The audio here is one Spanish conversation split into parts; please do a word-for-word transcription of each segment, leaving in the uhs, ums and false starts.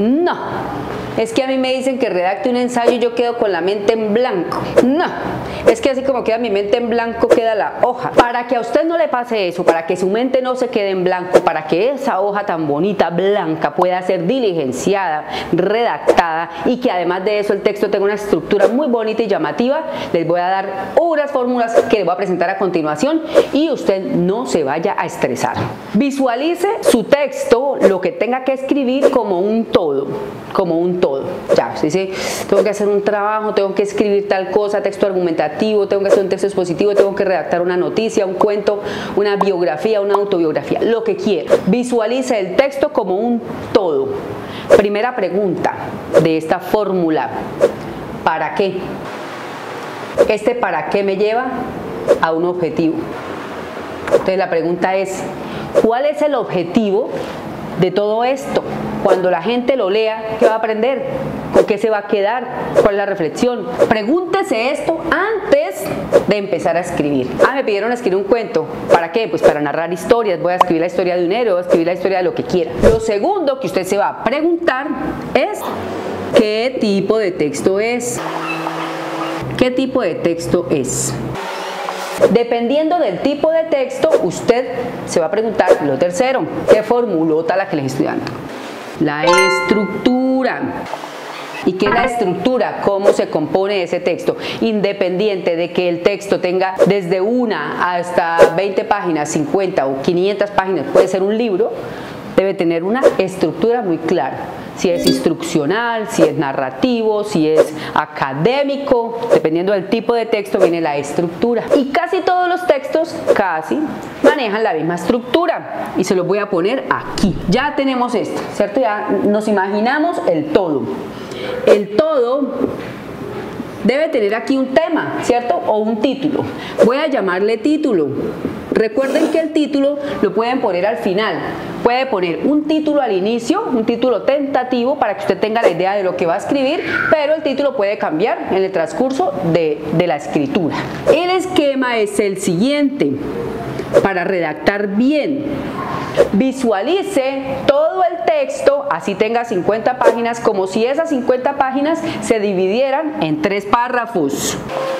No, es que a mí me dicen que redacte un ensayo y yo quedo con la mente en blanco. No, es que así como queda mi mente en blanco queda la hoja. Para que a usted no le pase eso, para que su mente no se quede en blanco, para que esa hoja tan bonita, blanca, pueda ser diligenciada, redactada y que además de eso el texto tenga una estructura muy bonita y llamativa, les voy a dar unas fórmulas que les voy a presentar a continuación y usted no se vaya a estresar. Visualice su texto, lo que tenga que escribir, como un todo, como un todo. Ya, usted dice, tengo que hacer un trabajo, tengo que escribir tal cosa, texto argumentativo, tengo que hacer un texto expositivo, tengo que redactar una noticia, un cuento, una biografía, una autobiografía, lo que quiera. Visualice el texto como un todo. Primera pregunta de esta fórmula: ¿para qué? Este para qué me lleva a un objetivo. Entonces la pregunta es, ¿cuál es el objetivo de todo esto? Cuando la gente lo lea, ¿qué va a aprender? ¿Con qué se va a quedar? ¿Cuál es la reflexión? Pregúntese esto antes de empezar a escribir. Ah, me pidieron escribir un cuento. ¿Para qué? Pues para narrar historias. Voy a escribir la historia de un héroe, voy a escribir la historia de lo que quiera. Lo segundo que usted se va a preguntar es, ¿qué tipo de texto es? ¿Qué tipo de texto es? Dependiendo del tipo de texto, usted se va a preguntar lo tercero: ¿qué formulota la que les estoy dando? La estructura. ¿Y qué es la estructura? ¿Cómo se compone ese texto? Independiente de que el texto tenga desde una hasta veinte páginas, cincuenta o quinientas páginas, puede ser un libro, debe tener una estructura muy clara. Si es instruccional, si es narrativo, si es académico, dependiendo del tipo de texto viene la estructura. Y casi todos los textos, casi, manejan la misma estructura. Y se los voy a poner aquí. Ya tenemos esto, ¿cierto? Ya nos imaginamos el todo. El todo debe tener aquí un tema, ¿cierto? O un título. Voy a llamarle título. Recuerden que el título lo pueden poner al final. Puede poner un título al inicio, un título tentativo para que usted tenga la idea de lo que va a escribir, pero el título puede cambiar en el transcurso de, de la escritura. El esquema es el siguiente. Para redactar bien, visualice todo el texto, así tenga cincuenta páginas, como si esas cincuenta páginas se dividieran en tres párrafos.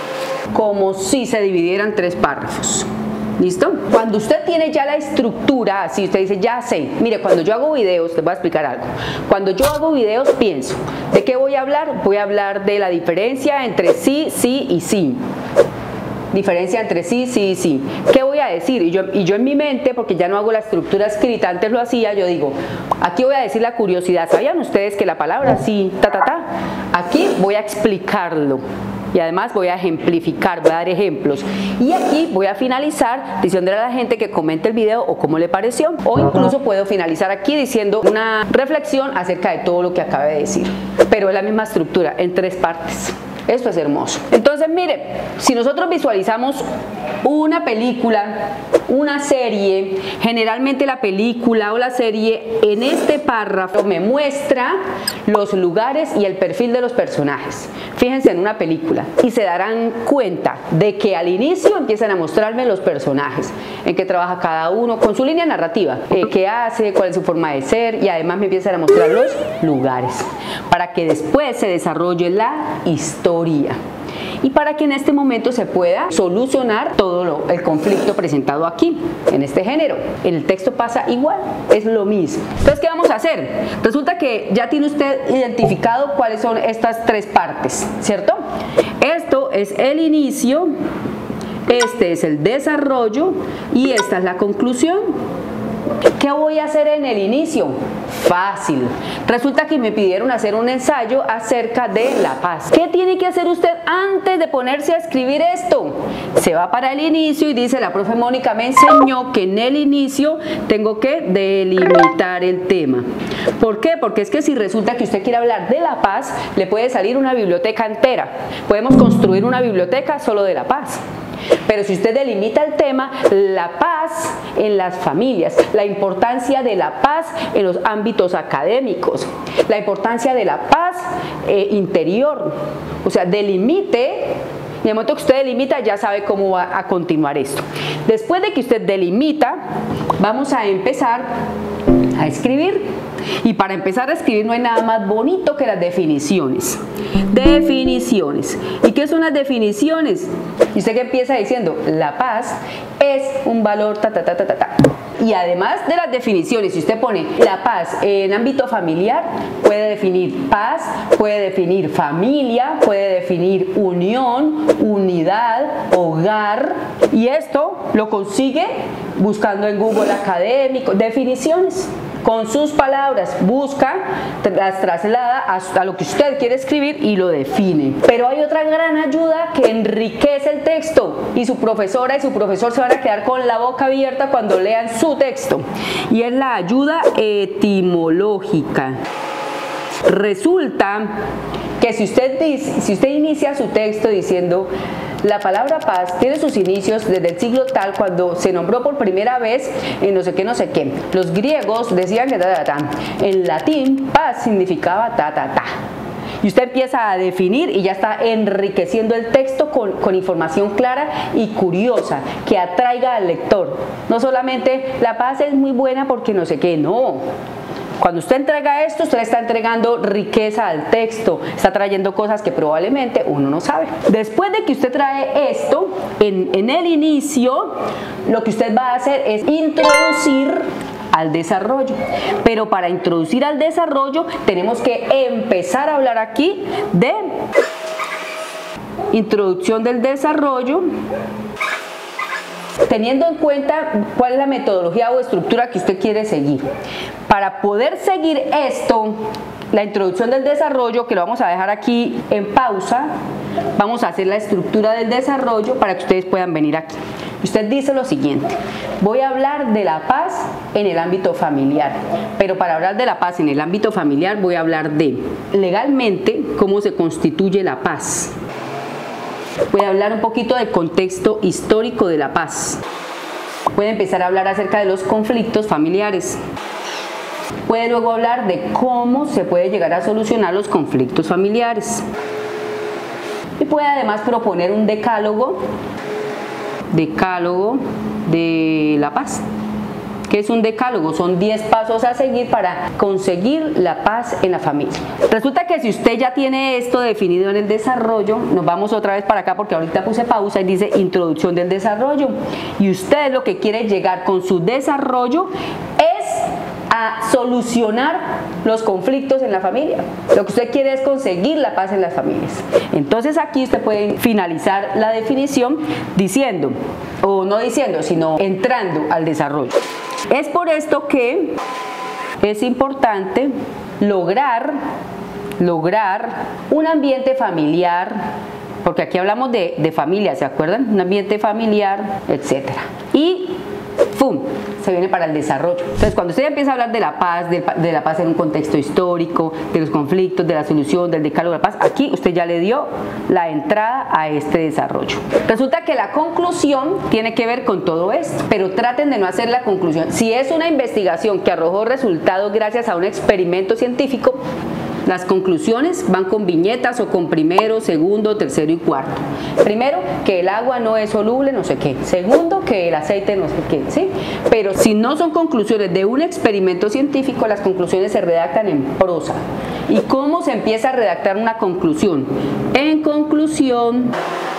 Como si se dividieran en tres párrafos. ¿Listo? Cuando usted tiene ya la estructura, así usted dice, ya sé, mire, cuando yo hago videos, les voy a explicar algo. Cuando yo hago videos pienso, ¿de qué voy a hablar? Voy a hablar de la diferencia entre sí, sí y sí. Diferencia entre sí, sí y sí. ¿Qué voy a decir? Y yo, y yo en mi mente, porque ya no hago la estructura escrita, antes lo hacía, yo digo, aquí voy a decir la curiosidad. ¿Sabían ustedes que la palabra sí, ta, ta, ta? Aquí voy a explicarlo. Y además voy a ejemplificar, voy a dar ejemplos. Y aquí voy a finalizar diciéndole a la gente que comente el video o cómo le pareció. O incluso puedo finalizar aquí diciendo una reflexión acerca de todo lo que acabé de decir. Pero es la misma estructura, en tres partes. Esto es hermoso. Entonces, mire, si nosotros visualizamos una película, una serie, generalmente la película o la serie en este párrafo me muestra los lugares y el perfil de los personajes. Fíjense en una película y se darán cuenta de que al inicio empiezan a mostrarme los personajes, en qué trabaja cada uno, con su línea narrativa, eh, qué hace, cuál es su forma de ser, y además me empiezan a mostrar los lugares, para que después se desarrolle la historia. Y para que en este momento se pueda solucionar todo lo, el conflicto presentado aquí, en este género. En el texto pasa igual, es lo mismo. Entonces, ¿qué vamos a hacer? Resulta que ya tiene usted identificado cuáles son estas tres partes, ¿cierto? Esto es el inicio, este es el desarrollo y esta es la conclusión. ¿Qué voy a hacer en el inicio? Fácil. Resulta que me pidieron hacer un ensayo acerca de la paz. ¿Qué tiene que hacer usted antes de ponerse a escribir esto? Se va para el inicio y dice, la profe Mónica me enseñó que en el inicio tengo que delimitar el tema. ¿Por qué? Porque es que si resulta que usted quiere hablar de la paz, le puede salir una biblioteca entera. Podemos construir una biblioteca solo de la paz. Pero si usted delimita el tema, la paz en las familias, la importancia de la paz en los ámbitos académicos, la importancia de la paz eh, interior, o sea, delimite, y en el momento que usted delimita ya sabe cómo va a continuar esto. Después de que usted delimita, vamos a empezar a escribir. Y para empezar a escribir no hay nada más bonito que las definiciones. Definiciones. ¿Y qué son las definiciones? Y usted que empieza diciendo, la paz es un valor ta ta ta ta ta ta. Y además de las definiciones, si usted pone la paz en ámbito familiar, puede definir paz, puede definir familia, puede definir unión, unidad, hogar. Y esto lo consigue buscando en Google Académico, definiciones. Con sus palabras, busca, las traslada a, a lo que usted quiere escribir y lo define. Pero hay otra gran ayuda que enriquece el texto y su profesora y su profesor se van a quedar con la boca abierta cuando lean su texto. Y es la ayuda etimológica. Resulta que si usted, dice, si usted inicia su texto diciendo la palabra paz tiene sus inicios desde el siglo tal cuando se nombró por primera vez en no sé qué, no sé qué. Los griegos decían que ta, ta, ta. En latín paz significaba ta, ta, ta. Y usted empieza a definir y ya está enriqueciendo el texto con, con información clara y curiosa que atraiga al lector. No solamente la paz es muy buena porque no sé qué, no. Cuando usted entrega esto, usted está entregando riqueza al texto, está trayendo cosas que probablemente uno no sabe. Después de que usted trae esto, en, en el inicio, lo que usted va a hacer es introducir al desarrollo. Pero para introducir al desarrollo, tenemos que empezar a hablar aquí de introducción del desarrollo, teniendo en cuenta cuál es la metodología o estructura que usted quiere seguir. Para poder seguir esto, la introducción del desarrollo, que lo vamos a dejar aquí en pausa, vamos a hacer la estructura del desarrollo para que ustedes puedan venir aquí. Usted dice lo siguiente: voy a hablar de la paz en el ámbito familiar, pero para hablar de la paz en el ámbito familiar voy a hablar de legalmente cómo se constituye la paz. Voy a hablar un poquito del contexto histórico de la paz. Puede empezar a hablar acerca de los conflictos familiares. Puede luego hablar de cómo se puede llegar a solucionar los conflictos familiares. Y puede además proponer un decálogo, decálogo de la paz. ¿Qué es un decálogo? Son diez pasos a seguir para conseguir la paz en la familia. Resulta que si usted ya tiene esto definido en el desarrollo, nos vamos otra vez para acá porque ahorita puse pausa y dice introducción del desarrollo. Y usted lo que quiere llegar con su desarrollo es a solucionar los conflictos en la familia. Lo que usted quiere es conseguir la paz en las familias. Entonces aquí usted puede finalizar la definición diciendo, o no diciendo, sino entrando al desarrollo. Es por esto que es importante lograr, lograr un ambiente familiar, porque aquí hablamos de, de familia, ¿se acuerdan? Un ambiente familiar, etcétera. Y ¡pum!, se viene para el desarrollo. Entonces, cuando usted empieza a hablar de la paz, de, de la paz en un contexto histórico, de los conflictos, de la solución, del decálogo de la paz, aquí usted ya le dio la entrada a este desarrollo. Resulta que la conclusión tiene que ver con todo esto, pero traten de no hacer la conclusión. Si es una investigación que arrojó resultados gracias a un experimento científico, las conclusiones van con viñetas o con primero, segundo, tercero y cuarto. Primero, que el agua no es soluble, no sé qué. Segundo, que el aceite no sé qué, ¿sí? Pero si no son conclusiones de un experimento científico, las conclusiones se redactan en prosa. ¿Y cómo se empieza a redactar una conclusión? En conclusión,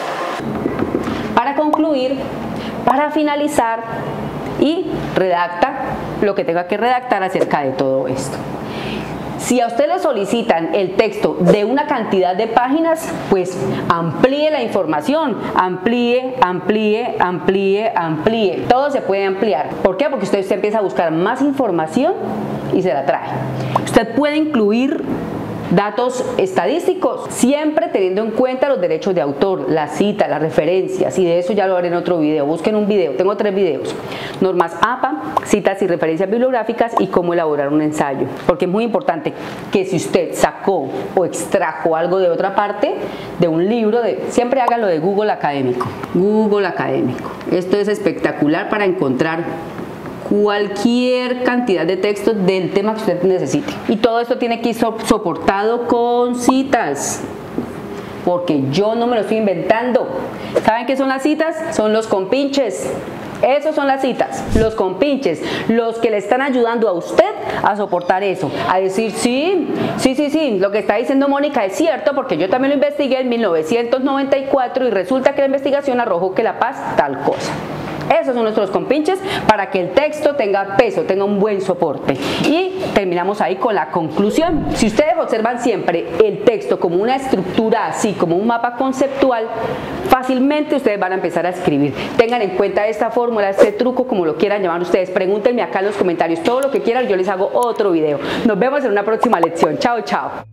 para concluir, para finalizar, y redacta lo que tenga que redactar acerca de todo esto. Si a usted le solicitan el texto de una cantidad de páginas, pues amplíe la información, amplíe, amplíe, amplíe, amplíe. Todo se puede ampliar. ¿Por qué? Porque usted, usted empieza a buscar más información y se la trae. Usted puede incluir datos estadísticos, siempre teniendo en cuenta los derechos de autor, la cita, las referencias, y de eso ya lo haré en otro video. Busquen un video, tengo tres videos: normas A P A, citas y referencias bibliográficas y cómo elaborar un ensayo, porque es muy importante que si usted sacó o extrajo algo de otra parte, de un libro, de, siempre hágalo de Google Académico. Google Académico, esto es espectacular para encontrar cualquier cantidad de textos del tema que usted necesite. Y todo esto tiene que ir soportado con citas, porque yo no me lo estoy inventando. ¿Saben qué son las citas? Son los compinches. Esos son las citas, los compinches, los que le están ayudando a usted a soportar eso, a decir sí, sí, sí, sí, lo que está diciendo Mónica es cierto porque yo también lo investigué en mil novecientos noventa y cuatro y resulta que la investigación arrojó que la paz tal cosa. Esos son nuestros compinches para que el texto tenga peso, tenga un buen soporte. Y terminamos ahí con la conclusión. Si ustedes observan siempre el texto como una estructura así, como un mapa conceptual, fácilmente ustedes van a empezar a escribir. Tengan en cuenta esta fórmula, este truco, como lo quieran llamar ustedes. Pregúntenme acá en los comentarios todo lo que quieran, yo les hago otro video. Nos vemos en una próxima lección. Chao, chao.